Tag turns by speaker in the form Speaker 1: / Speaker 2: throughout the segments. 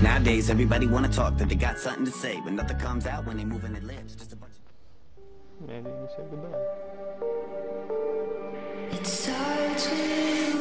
Speaker 1: Nowadays, everybody wanna talk that they got something to say, but nothing comes out when they moving their lips. Just a bunch of...
Speaker 2: Maybe you say goodbye.
Speaker 3: It starts with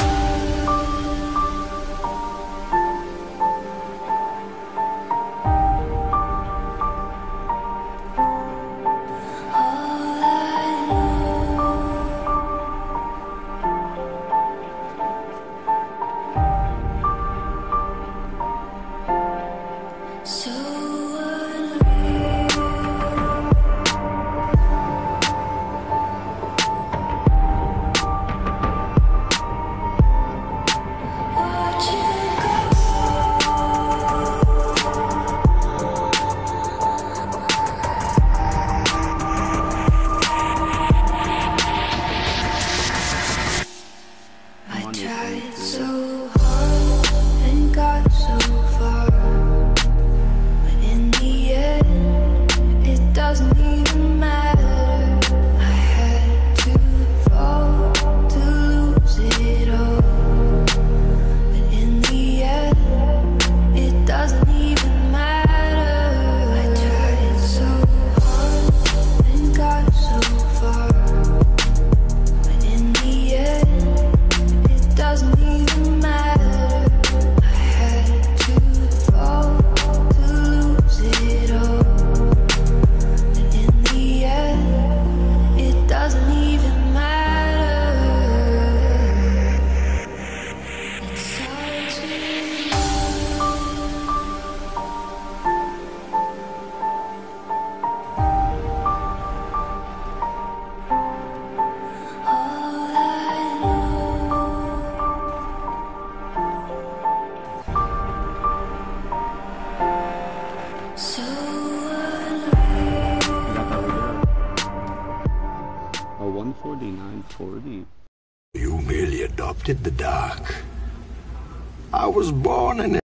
Speaker 3: tried so hard and got so far, but in the end, it doesn't even matter. I had to fall to lose it all, but in the end, it doesn't even matter. I tried so hard and got so far, but in the end, doesn't even matter. I had to fall to lose it all, but in the end, it doesn't even matter. It starts with all I know. So
Speaker 2: A 149.40.
Speaker 4: You merely adopted the dark. I was born in